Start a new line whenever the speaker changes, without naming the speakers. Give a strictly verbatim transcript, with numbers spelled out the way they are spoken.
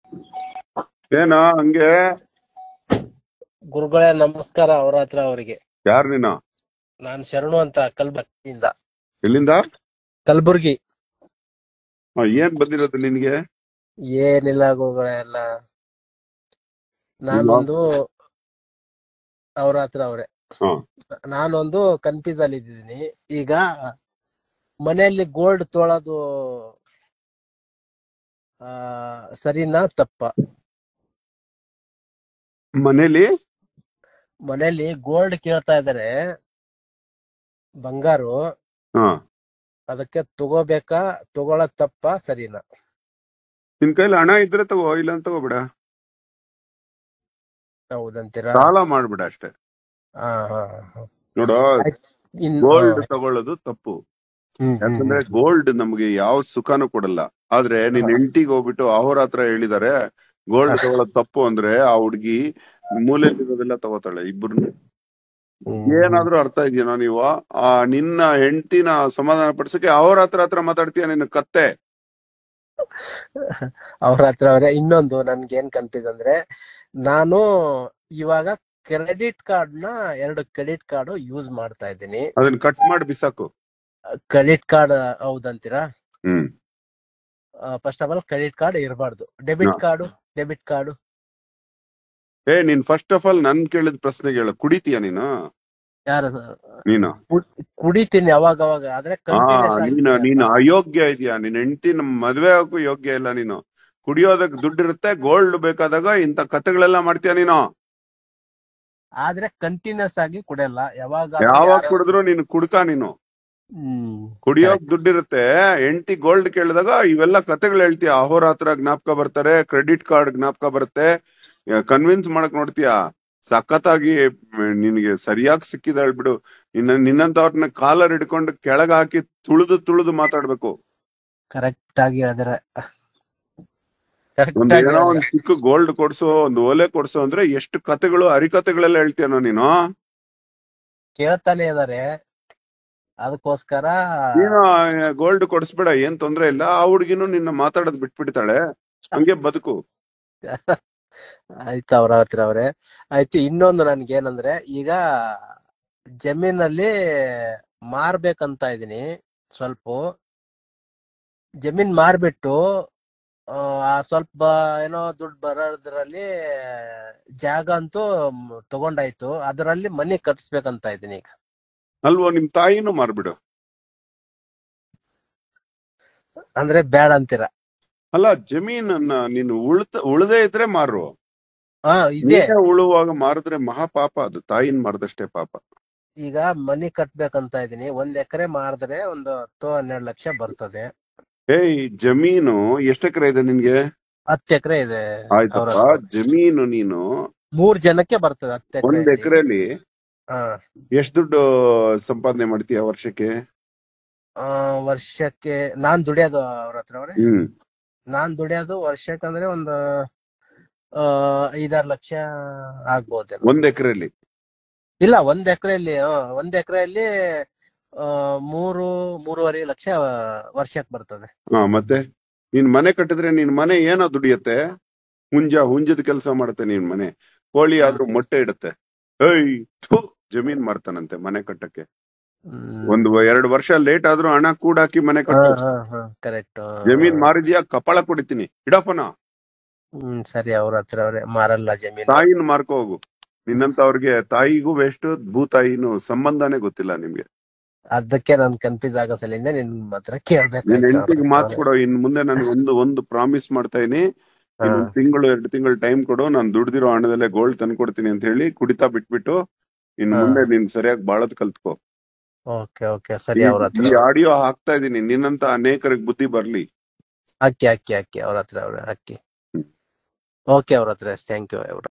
ಏನ ಹಂಗೆ?
ಗುರುಗಳೇ ನಮಸ್ಕಾರ. ಅವ್ರ ಹತ್ರ ಅವರಿಗೆ
ಯಾರ್ ನೀನು?
ನಾನ್ ಶರಣು ಅಂತ ಕಲ್ಬರ್ಗಿಯಿಂದ.
ಎಲ್ಲಿಂದ?
ಕಲ್ಬುರ್ಗಿ.
ಹ, ಏನ್ ಬಂದಿರೋದು ನಿನ್ಗೆ?
ಏನಿಲ್ಲ ಗುರುಗಳೇ, ಎಲ್ಲ ನಾನೊಂದು ಅವ್ರ ಹತ್ರ ಅವ್ರೆ
ಹ,
ನಾನೊಂದು ಕನ್ಫ್ಯೂಸ್ ಅಲ್ಲಿ ಇದ್ದೀನಿ. ಈಗ ಮನೆಯಲ್ಲಿ ಗೋಲ್ಡ್ ತೊಳೋದು ಆ ಸರಿನಾ ತಪ್ಪ?
ಮನೇಲಿ
ಮನೆಯಲ್ಲಿ ಗೋಲ್ಡ್ ಕೇಳ್ತಾ ಇದಾರೆ, ಬಂಗಾರು.
ಹ
ಅದಕ್ಕೆ ತಗೋಬೇಕಾ, ತಗೊಳದ್ ತಪ್ಪ ಸರಿನಾ?
ನಿನ್ ಕೈಲಿ ಹಣ ಇದ್ರೆ ತಗೋ, ಇಲ್ಲ ಅಂತ ತಗೋಬಿಡ.
ಹೌದಂತೀರಾ?
ಸಾಲ ಮಾಡ್ಬಿಡ ಅಷ್ಟೇ.
ಹಾ ಹಾ ಹಾ.
ನೋಡೋ,
ಆಯ್ತ್. ಇನ್
ಗೋಲ್ಡ್
ಹಾ.
ತಗೊಳ್ಳೋದು ತಪ್ಪು.
ಹ್ಮ್ ಹ್ಮ್
ಯಾಕಂದ್ರೆ
ಹ್ಮ್
ಗೋಲ್ಡ್ ನಮ್ಗೆ ಯಾವ ಸುಖನೂ ಕೊಡಲ್ಲ. ಆದ್ರೆ ನಿನ್
ಹಾ.
ಹೆಂಡತಿಗೆ ಹೋಗ್ಬಿಟ್ಟು ಅವ್ರ ಹತ್ರ ಹೇಳಿದಾರೆ ಗೋಲ್ಡ್ ತಗೊಳ್ಳೋದು ತಪ್ಪು ಅಂದ್ರೆ, ಆ ಹುಡ್ಗಿ ಮೂಲೆಯಲ್ಲಿರೋದೆಲ್ಲ ತಗೋತಾಳೆ ಇಬ್ರು.
ಹ್ಮ್ ಹ್ಮ್.
ಏನಾದ್ರೂ ಅರ್ಥ ಇದೆಯೇನೋ ನೀವು? ಆ ನಿನ್ನ ಹೆಂಡತಿನ ಸಮಾಧಾನ ಪಡಿಸಕ್ಕೆ ಅವ್ರ ಹತ್ರ ಹತ್ರ ಮಾತಾಡ್ತೀಯ ನಿನ್ನ ಕತ್ತೆ.
ಅವ್ರ ಹತ್ರ ಅವ್ರೆ. ಇನ್ನೊಂದು ನನ್ಗೆ ಏನ್ ಕನ್ಫ್ಯೂಸ್ ಅಂದ್ರೆ, ನಾನು ಇವಾಗ ಕ್ರೆಡಿಟ್ ಕಾರ್ಡ್ ನ ಎರಡು ಕ್ರೆಡಿಟ್ ಕಾರ್ಡ್ ಯೂಸ್ ಮಾಡ್ತಾ ಇದ್ದೀನಿ.
ಅದನ್ನ ಕಟ್ ಮಾಡಿ ಬಿಸಾಕು.
ಕ್ರೆಡಿಟ್ ಕಾರ್ಡ್ ಹೌದಂತೀರಾ?
Hmm
first of all credit card ಇರಬಾರ್ದು. ಡೆಬಿಟ್ ಕಾರ್ಡು ಡೆಬಿಟ್ ಕಾರ್ಡು
ಏ ನೀನ್ ಫಸ್ಟ್ ಆಫ್ ಆಲ್ ನನ್ ಕೇಳಿದ ಪ್ರಶ್ನೆಗೆ ಹೇಳು, ಕುಡಿತೀಯ ನೀನು?
ಯಾರು?
ನೀನು
ಕುಡಿತೀನಿ ಅವಾಗ ಅವಾಗ, ಆದ್ರೆ
ಹಾ
ಕಂಟಿನ್ಯೂಸ್ ಆಗಿ
ನೀನು
ಕುಡಿಯಲ್ಲ.
ನೀನು ಅಯೋಗ್ಯ ಇದೆಯಾ? ನಿನ್ ಹೆಂಡತಿ ನಮ್ ಮದ್ವೆ ಆಗಕ್ಕೂ ಯೋಗ್ಯ ಇಲ್ಲ ನೀನು. ಕುಡಿಯೋದಕ್ ದುಡ್ಡಿರುತ್ತೆ, ಗೋಲ್ಡ್ ಬೇಕಾದಾಗ ಇಂತ ಕಥೆಗಳೆಲ್ಲ ಮಾಡ್ತೀಯ ನೀನು.
ಆದ್ರೆ ಕಂಟಿನ್ಯೂಸ್ ಆಗಿ ಕುಡಿಯಲ್ಲ, ಯಾವಾಗ
ಯಾವಾಗ ಕುಡಿದ್ರು ನೀನು ಕುಡ್ಕ. ನೀನು
ಹ್ಮ್
ಕುಡಿಯೋಕ್ ದುಡ್ಡಿರುತ್ತೆ, ಹೆಂಡತಿ ಗೋಲ್ಡ್ ಕೇಳಿದಾಗ ಇವೆಲ್ಲ ಕಥೆಗಳು ಹೇಳ್ತೀಯ. ಅಹೋರಾತ್ರ ಜ್ಞಾಪಕ ಬರ್ತಾರೆ, ಕ್ರೆಡಿಟ್ ಕಾರ್ಡ್ ಜ್ಞಾಪಕ ಬರುತ್ತೆ, ಕನ್ವಿನ್ಸ್ ಮಾಡಕ್ ನೋಡ್ತೀಯ. ಸಖತ್ತಾಗಿ ನಿನ್ಗೆ ಸರಿಯಾಗಿ ಸಿಕ್ಕಿದ ಹೇಳ್ಬಿಡು. ನಿನ್ನ ನಿನ್ನಂತವ್ರನ್ನ ಕಾಲರ್ ಹಿಡ್ಕೊಂಡು ಕೆಳಗ ಹಾಕಿ ತುಳಿದು ತುಳಿದು ಮಾತಾಡ್ಬೇಕು.
ಕರೆಕ್ಟ್ ಆಗಿ ಹೇಳಿದ್ರೆ
ಒಂದ್
ಕರೆಕ್ಟ್ ಆಗಿ
ಏನೋ ಒಂದ್
ಹೇಳಿದ್ರೆ
ಚಿಕ್ಕ ಗೋಲ್ಡ್ ಕೊಡ್ಸು, ಒಂದ್ ಓಲೆ ಕೊಡ್ಸು ಅಂದ್ರೆ ಎಷ್ಟು ಕತೆಗಳು ಹರಿಕತೆಗಳೆಲ್ಲ ಹೇಳ್ತೀಯನೋ ನೀನು.
ಕೇಳ್ತಾನೆ ಇದಾರೆ, ಅದಕ್ಕೋಸ್ಕರ.
ನೀನು ಗೋಲ್ಡ್ ಕೊಡ್ಸ್ಬೇಡ, ಏನ್ ತೊಂದ್ರೆ ಇಲ್ಲ. ಆ ಹುಡ್ಗಿನೂ ನಿನ್ನ ಮಾತಾಡೋದ್ ಬಿಟ್ಬಿಡ್ತಾಳೆ, ಹಂಗೆ ಬದುಕು.
ಆಯ್ತು ಅವ್ರ ಹತ್ರ ಅವ್ರೆ. ಆಯ್ತು. ಇನ್ನೊಂದು ನನ್ಗೆ ಏನಂದ್ರೆ, ಈಗ ಜಮೀನಲ್ಲಿ ಮಾರ್ಬೇಕಂತ ಇದೀನಿ. ಸ್ವಲ್ಪ ಜಮೀನ್ ಮಾರ್ಬಿಟ್ಟು ಆ ಸ್ವಲ್ಪ ಏನೋ ದುಡ್ಡು ಬರೋದ್ರಲ್ಲಿ ಜಾಗ ಅಂತೂ ತಗೊಂಡಾಯ್ತು, ಅದರಲ್ಲಿ ಮನೆ ಕಟ್ಸ್ಬೇಕಂತ ಇದೀನಿ ಈಗ.
ಅಲ್ವೋ, ನಿಮ್ ತಾಯಿನೂ ಮಾರ್ಬಿಡು.
ಅಂದ್ರೆ ಬೇಡ ಅಂತೀರ?
ಅಲ್ಲ, ಜಮೀನನ್ನ ನೀನು ಉಳ್ತ ಉಳ್ದೇ ಇದ್ರೆ ಮಾರು.
ಹಾ ಇದೆ.
ನೀನೇ ಉಳುವಾಗ ಮಾರಿದ್ರೆ ಮಹಾಪಾಪ, ಅದು ತಾಯಿನ ಮಾರ್ದಷ್ಟೇ ಪಾಪ.
ಈಗ ಮನೆ ಕಟ್ಬೇಕಂತ ಇದೀನಿ. ಒಂದ್ ಎಕರೆ ಮಾರಿದ್ರೆ ಒಂದು ಹತ್ತು ಹನ್ನೆರಡು ಲಕ್ಷ ಬರ್ತದೆ.
ಏಯ್, ಜಮೀನು ಎಷ್ಟ್ ಎಕರೆ ಇದೆ ನಿನ್ಗೆ?
ಹತ್ತು ಎಕರೆ ಇದೆ.
ಆಯ್ತಪ್ಪ, ಜಮೀನು ನೀನು
ಮೂರ್ ಜನಕ್ಕೆ ಬರ್ತದೆ ಹತ್ತು ಎಕರೆ.
ಒಂದ್ ಎಕರೆಲಿ
ಹಾ.
ಎಷ್ಟ್ ದುಡ್ಡು ಸಂಪಾದನೆ ಮಾಡ್ತೀಯ ವರ್ಷಕ್ಕೆ?
ಆ ವರ್ಷಕ್ಕೆ ನಾನ್ ದುಡಿಯೋದು ಅವ್ರ ಹತ್ರ ಅವ್ರೆ.
ಹ್ಮ್
ನಾನ್ ದುಡಿಯೋದು ವರ್ಷಕ್ಕೆ ಅಂದ್ರೆ ಒಂದು ಆ ಐದಾರು ಲಕ್ಷ ಆಗ್ಬೋದೇನೋ.
ಒಂದ್ ಎಕರೆಲಿ?
ಇಲ್ಲ, ಒಂದ್ ಎಕರೆಯಲ್ಲಿ ಒಂದ್ ಎಕರೆಯಲ್ಲಿ ಆ ಮೂರು ಮೂರುವರೆ ಲಕ್ಷ ವರ್ಷಕ್ಕೆ ಬರ್ತದೆ.
ಹಾ, ಮತ್ತೆ ನೀನ್ ಮನೆ ಕಟ್ಟಿದ್ರೆ ನಿನ್ ಮನೆ ಏನೋ ದುಡಿಯತ್ತೆ? ಹುಂಜ ಹುಂಜದ ಕೆಲಸ ಮಾಡುತ್ತೆ ನಿನ್ ಮನೆ. ಕೋಳಿ ಆದ್ರೂ ಮೊಟ್ಟೆ ಇಡುತ್ತೆ. ಏಯ್ ಥು, ಜಮೀನ್ ಮಾರ್ತಾನಂತೆ ಮನೆ ಕಟ್ಟಕ್ಕೆ. ಒಂದು ಎರಡು ವರ್ಷ ಲೇಟ್ ಆದ್ರೂ ಹಣ ಕೂಡಾಕಿ ಮನೆ ಕಟ್ಟು.
ಕರೆಕ್ಟ್.
ಜಮೀನ್ ಮಾರಿದ್ಯಾ ಕಪಾಳ ಕೊಡಿತೀನಿ, ಇಡಫನ.
ಹ್ಮ್ ಸರಿ, ಅವ್ರ ಹತ್ರ ಅವ್ರೆ ಮಾರಲ್ಲ ಜಮೀನು.
ತಾಯಿನ ಮಾರ್ಕೋ ಹೋಗು. ನಿನ್ನಂತವ್ರಿಗೆ ತಾಯಿಗೂ ವೇಸ್ಟ್, ಭೂತಾಯಿನೂ ಸಂಬಂಧನೇ ಗೊತ್ತಿಲ್ಲ ನಿಮ್ಗೆ.
ಅದಕ್ಕೆ ನಾನ್ ಕನ್ಫ್ಯೂಸ್ ಆಗೋ ಸಲಿಂದ ನಿನ್ ಹತ್ರ ಕೇಳ್ಬೇಕು.
ನಿನ್ ಹೆಂಡತಿಗೆ ಮಾತು ಕೊಡೋ, ಇನ್ ಮುಂದೆ ನನ್ಗೆ ಒಂದು ಒಂದು ಪ್ರಾಮಿಸ್ ಮಾಡ್ತಾ ಇದೀನಿ. ಇನ್ನೊಂದ್ ತಿಂಗಳು ಎರಡು ತಿಂಗಳು ಟೈಮ್ ಕೊಡು, ನಾನ್ ದುಡ್ದಿರೋ ಹಣದಲ್ಲೇ ಗೋಲ್ಡ್ ತಂದ್ಕೊಡ್ತೀನಿ ಅಂತ ಹೇಳಿ ಕುಡಿತಾ ಬಿಟ್ಬಿಟ್ಟು ಇನ್ ಮುಂದೆ ನೀನ್ ಸರಿಯಾಗಿ ಬಾಳದ್ ಕಲ್ತ್ಕೋ.
ಓಕೆ ಓಕೆ ಸರಿ. ಅವ್ರ ಹತ್ರ
ಈ ಆಡಿಯೋ ಹಾಕ್ತಾ ಇದೀನಿ, ನಿನ್ನಂತ ಅನೇಕರಿಗೆ ಬುದ್ಧಿ ಬರ್ಲಿ.
ಅಕ್ಕಿ ಅಕ್ಕಿ ಅಕ್ಕಿ ಅವ್ರ ಹತ್ರ ಅವ್ರೆ ಅಕ್ಕಿ. ಓಕೆ ಅವ್ರ ಹತ್ರ. Thank you.